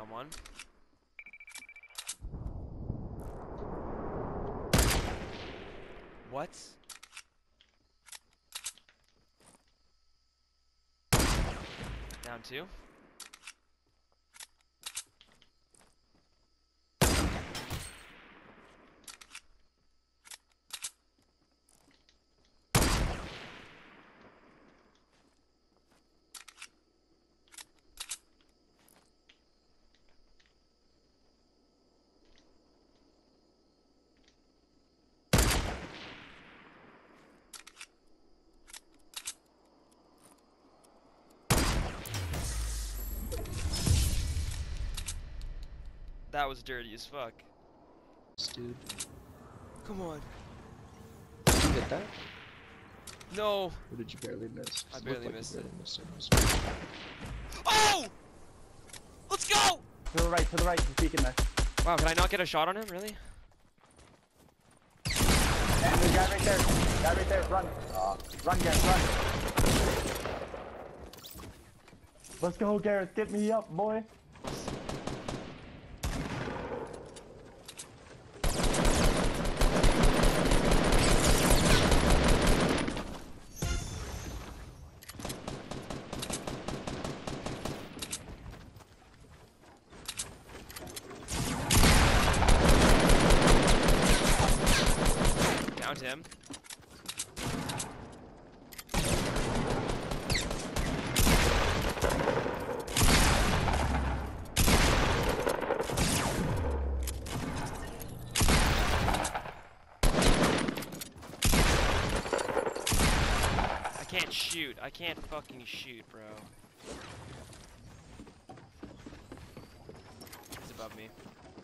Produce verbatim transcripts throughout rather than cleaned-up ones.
Down one. What? Down two. That was dirty as fuck. Dude. Come on. Did you hit that? No. Or did you barely miss? I It barely looked like missed you it. barely missed it. Oh! Let's go! To the right, to the right, he's peeking there. Wow, can I not get a shot on him? Really? And the guy right there. Guy right there, run. Uh, run, Gareth, run. Let's go, Gareth. Get me up, boy. Downed him. I can't shoot. I can't fucking shoot, bro. He's above me.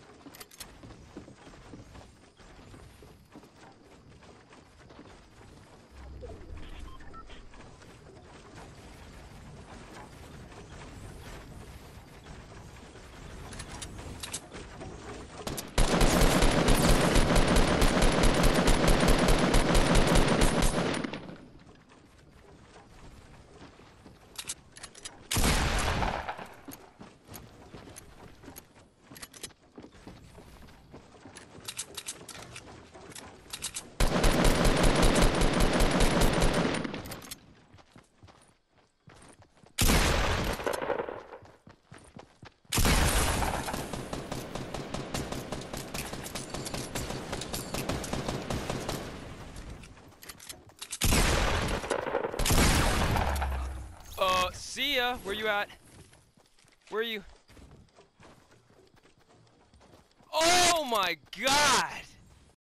Uh, see ya. Where you at? Where are you? Oh my god!